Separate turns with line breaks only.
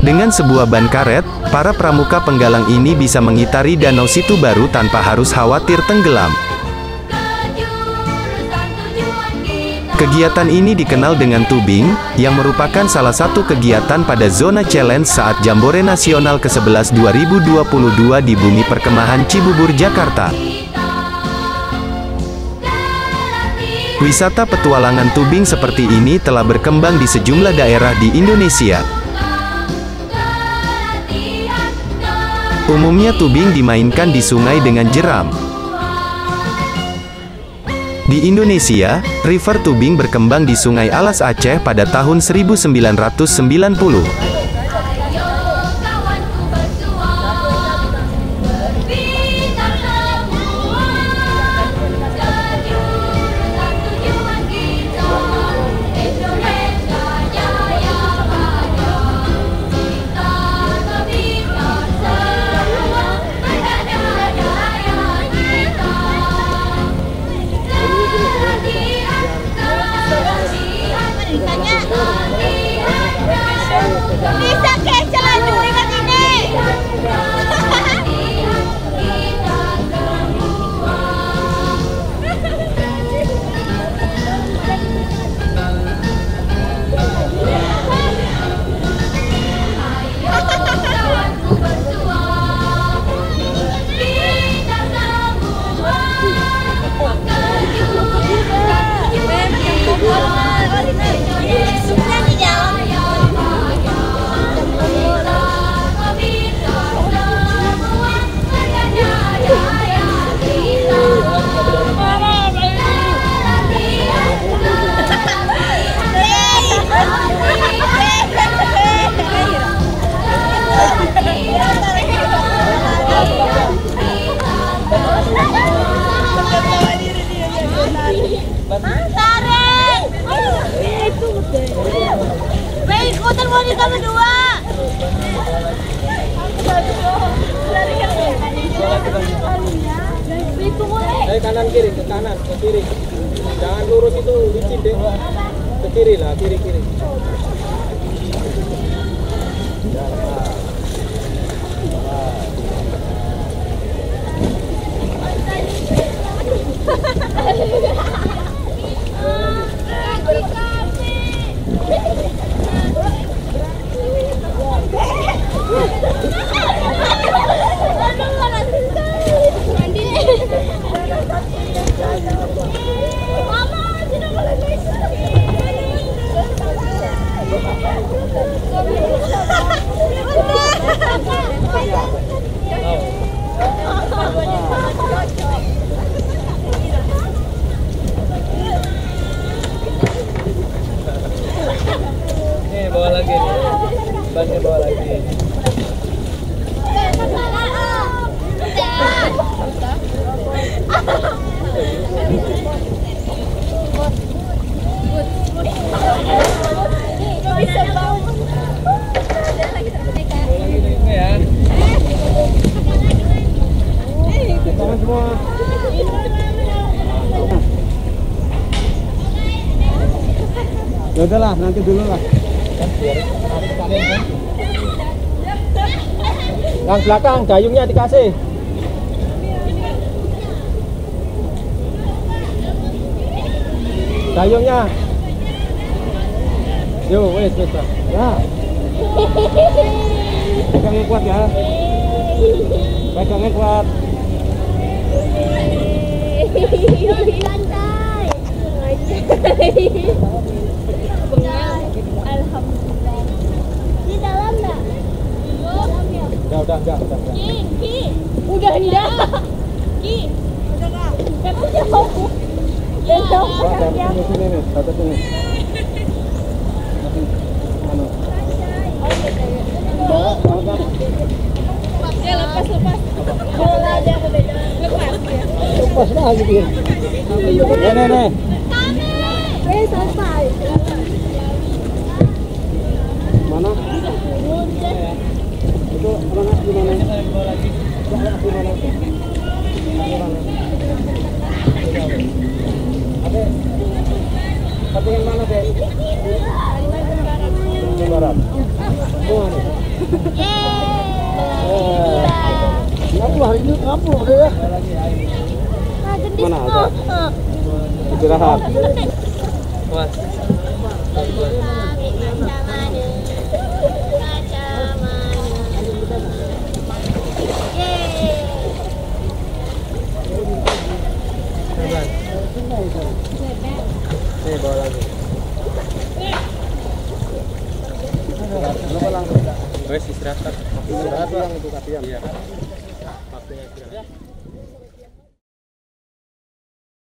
Dengan sebuah ban karet, para pramuka penggalang ini bisa mengitari Danau Situbaru tanpa harus khawatir tenggelam. Kegiatan ini dikenal dengan tubing, yang merupakan salah satu kegiatan pada zona challenge saat Jambore Nasional ke-11 2022 di Bumi Perkemahan Cibubur, Jakarta. Wisata petualangan tubing seperti ini telah berkembang di sejumlah daerah di Indonesia. Umumnya tubing dimainkan di sungai dengan jeram. Di Indonesia, river tubing berkembang di Sungai Alas Aceh pada tahun 1990.
Bisa kecelan dengan ini. Tarik! Ikutan wanita berdua.
Kanan kiri, ke kanan, ke kiri. Jangan lurus itu licin deh. Ke kiri lah, kiri. Nih, bawa lagi nih. Bannya bawa lagi.
Bisa bangun.
Tangan semua. Ya udahlah, nanti dulu lah. Yang belakang gayungnya dikasih. Gayungnya. Yo, wes. Ya. Pegangnya kuat ya. Pegangnya kuat.
Lantai. Alhamdulillah. Di dalam enggak?
Udah.
Ki. Udah enggak? Ki. Udah enggak? Kamu jauh. Jauh.
Dari sini nih, satu sini. Mana?
Ya, lepas. Bola aja aku beda.
Lepas lagi dia. Nih.
Sampai.
Mana? Itu mana gimana? Ade, tapi yang mana deh? Barat. Mana? Kenapa hari ini kamu udah ya? Mana ada? Istirahat. Mas. Nih bawa lagi. Wes istirahat. Istirahat yang itu kasihan. Iya. Waktunya istirahat.